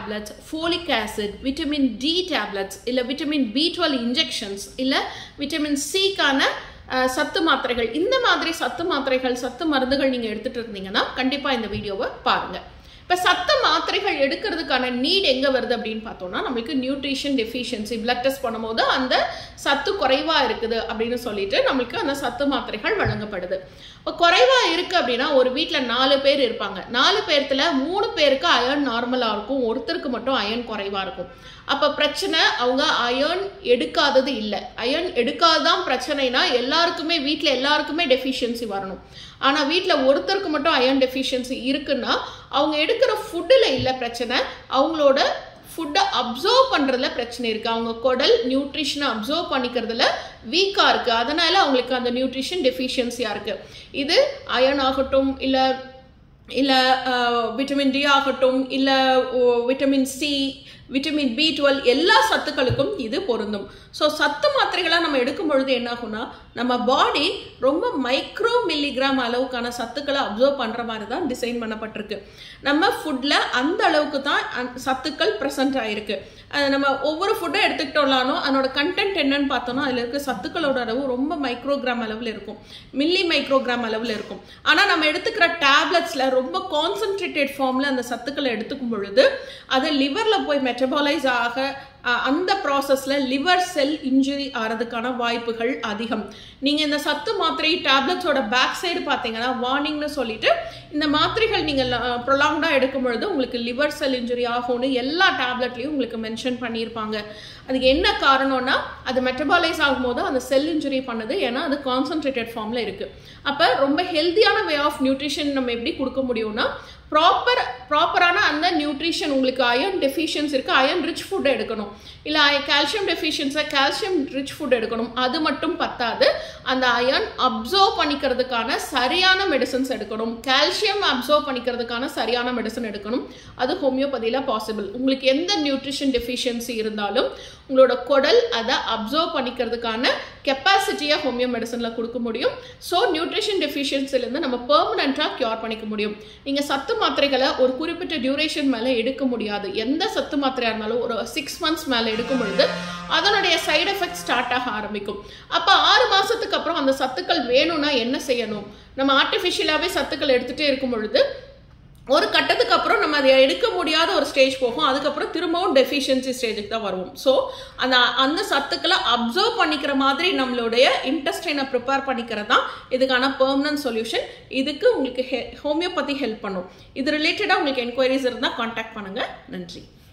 tablets, folic acid, vitamin D tablets, இல்ல vitamin B12 injections, இல்ல vitamin C கான சத்து மாத்திரைகள், இந்த மாதிரி சத்து மாத்திரைகள், சத்து மருந்துகள் நீங்க எடுத்துட்டு இருந்தீங்கன்னா கண்டிப்பா இந்த வீடியோவை பாருங்க. இப்ப சத்து மாத்திரைகள் எடுக்கிறதுக்கான நீட் எங்க வருது அப்படின்னு பார்த்தோம்னா, நமக்கு நியூட்ரிஷன் டெஃபிஷியன்சி பிளட் டெஸ்ட் பண்ணும்போது அந்த சத்து குறைவா இருக்குது அப்படின்னு சொல்லிட்டு நமக்கு அந்த சத்து மாத்திரைகள் வழங்கப்படுது. இப்போ குறைவா இருக்கு அப்படின்னா, ஒரு வீட்டில் 4 பேர் இருப்பாங்க. 4 பேர்த்துல 3 பேருக்கு அயர்ன் நார்மலா இருக்கும், ஒருத்தருக்கு மட்டும் அயர்ன் குறைவா இருக்கும். அப்ப பிரச்சனை அவங்க அயர்ன் எடுக்காதது இல்லை. அயர்ன் எடுக்காதான் பிரச்சனைனா எல்லாருக்குமே வீட்டில் எல்லாருக்குமே டெஃபிஷியன்சி வரணும். ஆனா வீட்டில் ஒருத்தருக்கு மட்டும் அயர்ன் டெஃபிஷியன்சி இருக்குன்னா அவங்க எடுக்கிற ஃபுட்டில் இல்லை பிரச்சனை, அவங்களோட ஃபுட்டை அப்சர்வ் பண்றதுல பிரச்சனை இருக்கு. அவங்க குடல் நியூட்ரிஷனை அப்சர்வ் பண்ணிக்கிறதுல வீக்கா இருக்கு, அதனால அவங்களுக்கு அந்த நியூட்ரிஷன் டெஃபிஷியன்சியா இருக்கு. இது அயர்ன் ஆகட்டும், இல்ல விட்டமின் டி ஆகட்டும், இல்ல விட்டமின் சி, விட்டமின் B12 எல்லா சத்துக்களுக்கும் இது பொருந்தும். ஸோ சத்து மாத்திரைகளா நம்ம எடுக்கும் பொழுது என்ன ஆகும்னா, நம்ம பாடி ரொம்ப மைக்ரோ மில்லிகிராம் அளவுக்கான சத்துக்களை அப்சர்வ் பண்ற மாதிரி தான் டிசைன் பண்ணப்பட்டிருக்கு. நம்ம ஃபுட்ல அந்த அளவுக்கு தான் சத்துக்கள் பிரசன்ட் ஆயிருக்கு. நம்ம ஒவ்வொரு ஃபுட்டை எடுத்துக்கிட்டோம்னாலும் அதனோட கண்டென்ட் என்னன்னு பார்த்தோம்னா, அதில் இருக்க சத்துக்களோட அளவு ரொம்ப மைக்ரோகிராம் அளவில் இருக்கும், மில்லி மைக்ரோகிராம் அளவில் இருக்கும். ஆனால் நம்ம எடுத்துக்கிற டேப்லெட்ஸ்ல ரொம்ப கான்சென்ட்ரேட்டட் ஃபார்ம்ல அந்த சத்துக்களை எடுத்துக்கும் பொழுது அது லிவர்ல போய் மெட்டபாலைஸ் ஆக அந்த ப்ராசஸ்ல லிவர் செல் இன்ஜுரி ஆகிறதுக்கான வாய்ப்புகள் அதிகம். நீங்க இந்த சத்து மாத்திரை டேப்லெட்ஸோட பேக் சைடு பார்த்தீங்கன்னா வார்னிங்னு சொல்லிட்டு இந்த மாத்திரைகள் நீங்க ப்ரொலாங்டா எடுக்கும் பொழுது உங்களுக்கு லிவர் செல் இன்ஜுரி ஆகும்னு எல்லா டேப்லெட்லையும் உங்களுக்கு மென்ஷன் பண்ணியிருப்பாங்க. அதுக்கு என்ன காரணம்னா, அது மெட்டபாலைஸ் ஆகும்போது அந்த செல் இன்ஜுரி பண்ணுது, ஏன்னா அது கான்சென்ட்ரேட்டட் ஃபார்ம்ல இருக்கு. அப்ப ரொம்ப ஹெல்த்தியான வே ஆஃப் நியூட்ரிஷன் நம்ம எப்படி கொடுக்க முடியும்னா, ப்ராப்பரான அந்த நியூட்ரிஷன், உங்களுக்கு அயர்ன் டெஃபிஷியன்சி இருக்கு, அயர்ன் ரிச் ஃபுட் எடுக்கணும், இல்லை கால்சியம் டெஃபிஷியன்ஸை கால்சியம் ரிச் ஃபுட் எடுக்கணும். அது மட்டும் பத்தாது, அந்த அயர்ன் அப்சர்வ் பண்ணிக்கிறதுக்கான சரியான மெடிசன்ஸ் எடுக்கணும், கால்சியம் அப்சர்வ் பண்ணிக்கிறதுக்கான சரியான மெடிசன் எடுக்கணும். அது ஹோமியோபதியில் பாசிபிள். உங்களுக்கு எந்த நியூட்ரிஷன் டெஃபிஷியன்சி இருந்தாலும் உங்களோட குடல் அதை அப்சர்வ் பண்ணிக்கிறதுக்கான கெப்பாசிட்டியை ஹோமியோ மெடிசனில் கொடுக்க முடியும். ஸோ நியூட்ரிஷன் டெஃபிஷியன்சிலேருந்து நம்ம பெர்மனண்டாக கியூர் பண்ணிக்க முடியும். நீங்கள் சத்து மாத்திரைகளை ஒரு குறிப்பிட்ட டியூரேஷன் மேலே எடுக்க முடியாது. எந்த சத்து மாத்திரையாக இருந்தாலும் ஒரு 6 months மேலே எடுக்கும் பொழுது அதனுடைய சைடு எஃபெக்ட் ஸ்டார்ட் ஆக ஆரம்பிக்கும். அப்போ 6 மாதத்துக்கு அப்புறம் அந்த சத்துக்கள் வேணும்னா என்ன செய்யணும்? நம்ம ஆர்டிஃபிஷியலாகவே சத்துக்கள் எடுத்துகிட்டே இருக்கும் பொழுது ஒரு கட்டத்துக்கு அப்புறம் நம்ம அதை எடுக்க முடியாத ஒரு ஸ்டேஜ் போகும். அதுக்கப்புறம் திரும்பவும் டெஃபிஷியன்சி ஸ்டேஜுக்கு தான் வருவோம். ஸோ அந்த சத்துக்களை அப்சர்வ் பண்ணிக்கிற மாதிரி நம்மளுடைய இன்டெஸ்டைனை ப்ரிப்பேர் பண்ணிக்கிறது தான் இதுக்கான பெர்மனன்ட் சொல்யூஷன். இதுக்கு உங்களுக்கு ஹோமியோபதி ஹெல்ப் பண்ணும். இது ரிலேட்டடாக உங்களுக்கு என்கொயரிஸ் இருந்தால் கான்டாக்ட் பண்ணுங்க. நன்றி.